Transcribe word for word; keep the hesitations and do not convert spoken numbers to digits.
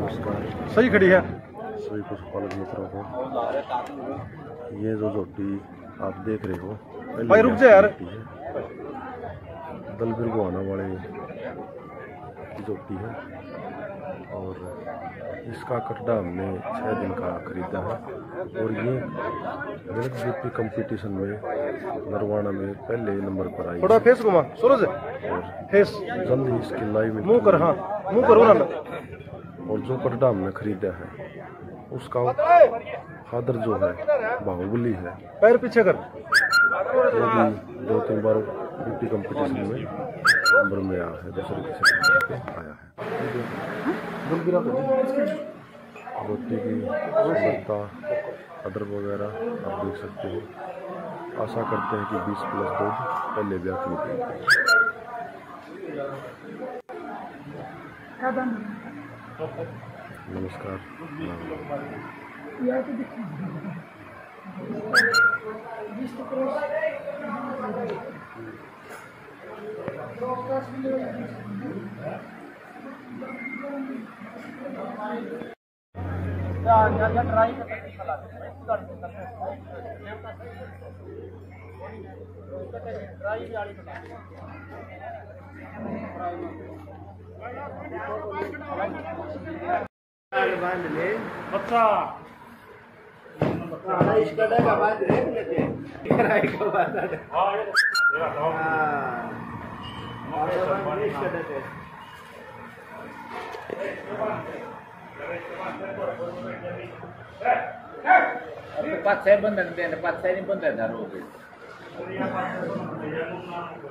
नमस्कार। सही खड़ी है सभी पशुपालक मित्रों को ये जो झोटी आप देख रहे हो भाई रुक जा यार, दल बिरगुआना वाले की झोटी है और इसका कटड़ा हमने छः दिन का खरीदा है और ये वर्ल्ड जीपी कंपटीशन में नरवाना में पहले नंबर पर आई। थोड़ा फेस घुमा सूरज और फेस जल्द ही इसकी लाइव मुंह कर, हाँ मुंह करो ना। और जो कटड़ा हमने खरीदा है उसका फादर जो है बाहुबली है, पैर पीछे कर, वो भी दो तीन बार ब्यूटी कंपटीशन में नंबर में आया है, दूसरे किसी आया है। रोटी की सुंदरता अदर वगैरह आप देख सकते हो। आशा करते हैं कि बीस प्लस दूध पहले ब्याह की निकलेगी। नमस्कार। बांध ले अच्छा इसका डगा बांध ले कराई का बांध हां हां इसका डगा पाच साहेब बंधन पाच साहेब बंधन झालो